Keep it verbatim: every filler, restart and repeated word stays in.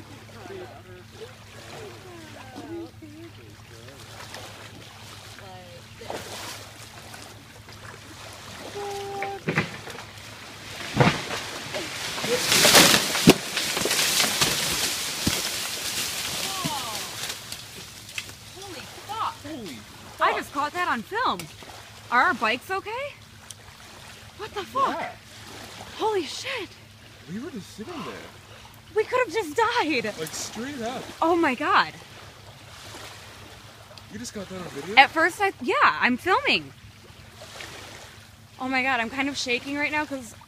I just caught that on film. Are our bikes okay? What the fuck? Yeah. Holy shit. We were just sitting there. We could have just died. Like straight up. Oh my god. You just got that on video? At first I, yeah, I'm filming. Oh my god, I'm kind of shaking right now because